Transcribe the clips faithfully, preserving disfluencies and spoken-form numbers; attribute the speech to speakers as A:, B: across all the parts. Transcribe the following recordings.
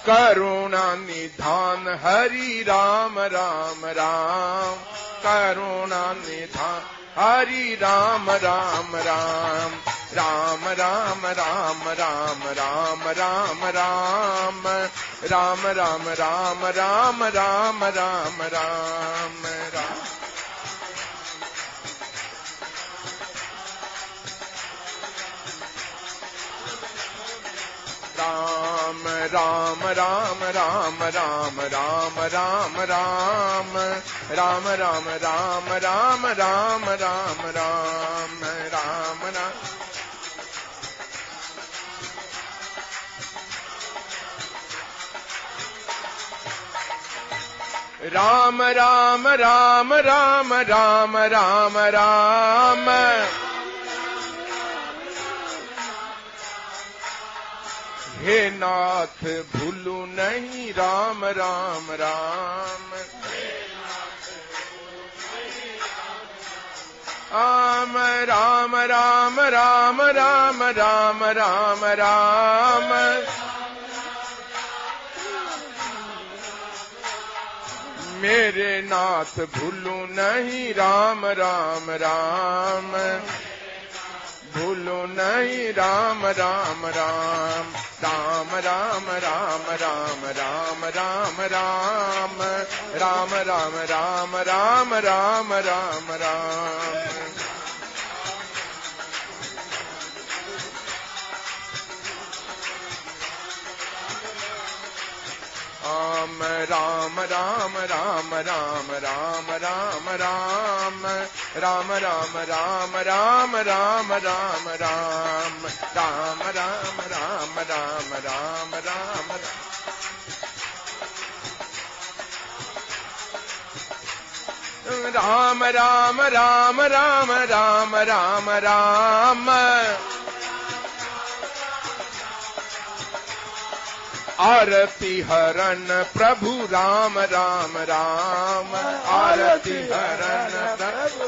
A: करुणा निधान हरि राम राम राम, करुणा निधान हरि राम राम राम, राम राम राम राम राम राम राम, राम राम राम राम राम राम राम राम। राम राम राम राम राम राम राम राम, राम राम राम राम राम राम राम राम राम। राम राम राम राम राम राम राम, हे नाथ भूलू नहीं राम राम राम, राम राम राम राम राम राम राम राम, मेरे नाथ भूलू नहीं राम राम राम, भूलू नहीं राम राम राम, राम राम राम राम राम राम राम, राम राम राम राम राम राम राम। राम राम राम राम राम राम राम, राम राम राम राम राम राम राम, राम राम राम राम राम राम। राम राम राम राम राम राम राम, आरती हरण प्रभु राम राम राम, आरती हरण प्रभु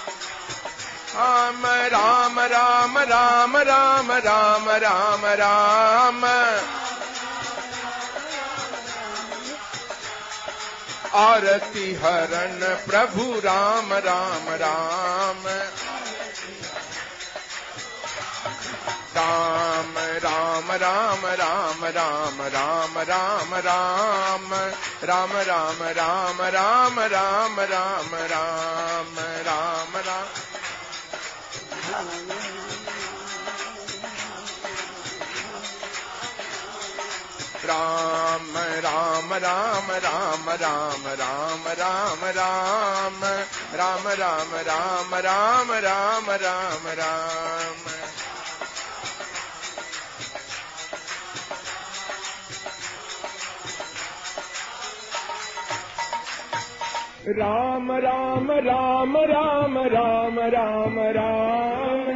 A: राम राम राम राम राम राम राम राम, आरती हरण प्रभु राम राम राम, राम राम राम राम राम राम राम राम, राम राम राम राम राम राम राम राम राम। राम राम राम राम राम राम राम राम, राम राम राम राम राम राम राम। राम राम राम राम राम राम राम,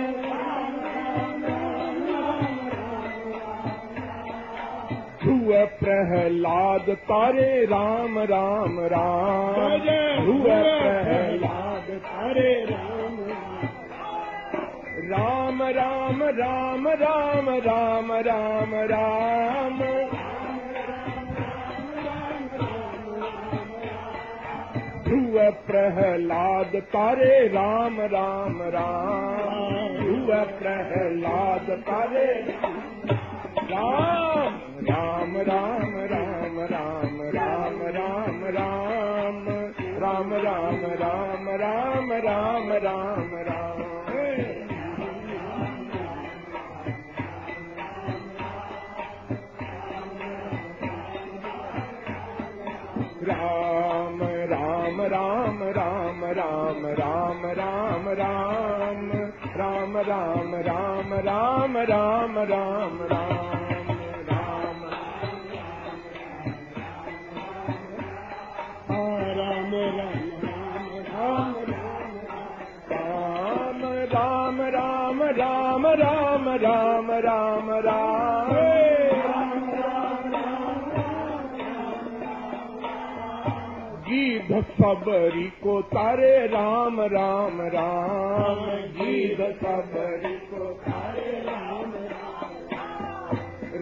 A: हुआ प्रहलाद तारे राम राम राम, हुआ प्रहलाद तारे राम राम राम राम राम राम राम राम, हुआ प्रहलाद तारे राम राम राम, हुआ प्रहलाद तारे राम राम राम राम राम राम राम राम, राम राम राम राम राम राम राम। राम राम राम राम राम राम राम राम, राम राम राम राम राम राम राम। राम राम राम राम राम राम राम, गीध सबरी को तारे राम राम राम, गीध सबरी को तारे Ram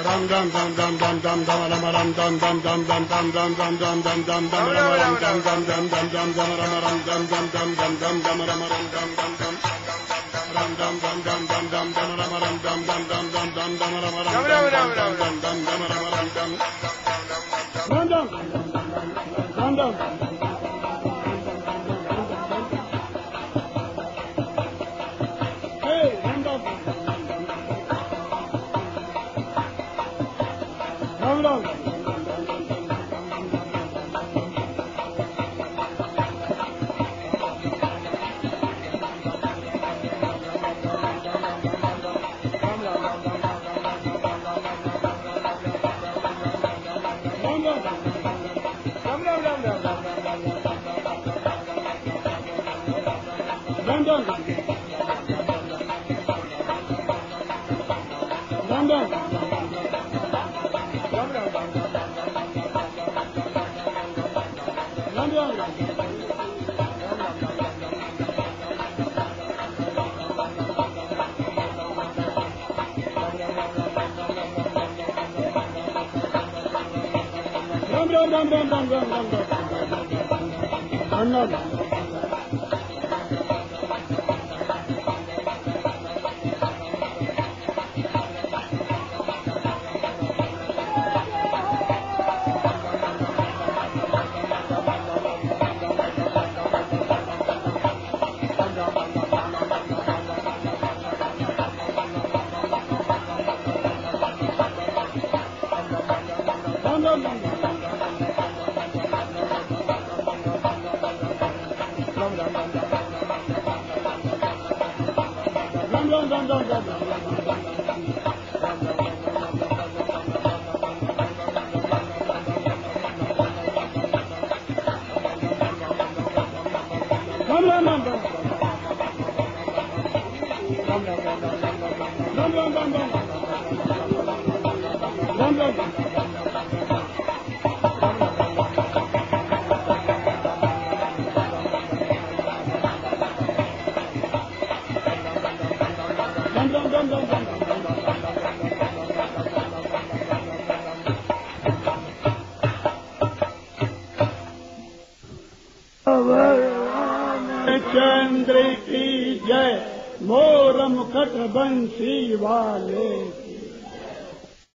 B: Ram dam dam dam dam dam dam ram ram dam dam dam dam dam dam dam dam dam dam dam ram ram dam dam dam dam dam dam ram ram dam dam dam dam dam dam ram ram dam dam dam ram dam dam dam dam dam dam ram ram dam dam dam dam dam dam ram ram dam dam dam dam dam dam ram ram dam ram dam ram dam hey ram dam ram dam चंद्र की जय मोर मुकुट बंसी वाले